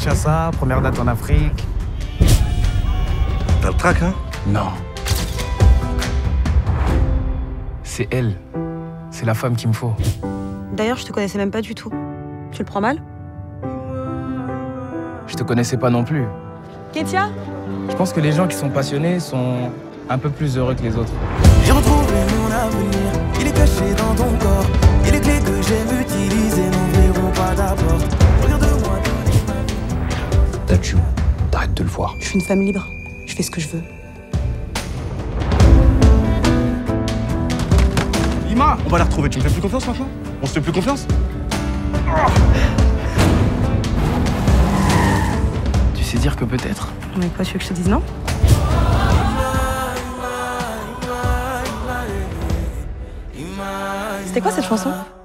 Kinshasa, première date en Afrique. T'as le trac, hein? Non. C'est elle. C'est la femme qu'il me faut. D'ailleurs, je te connaissais même pas du tout. Tu le prends mal? Je te connaissais pas non plus. Kétia? Je pense que les gens qui sont passionnés sont un peu plus heureux que les autres. J'ai retrouvé mon avenir, il est caché dans ton corps. Et les clés que j'aime utiliser n'ouvriront pas ta porte. Regarde-moi. Dachu, t'arrêtes de le voir. Je suis une femme libre. Je fais ce que je veux. Ima, on va la retrouver. Tu me fais plus confiance maintenant? On se fait plus confiance? Tu sais dire que peut-être. Mais quoi, tu veux que je te dise non? C'était quoi cette chanson?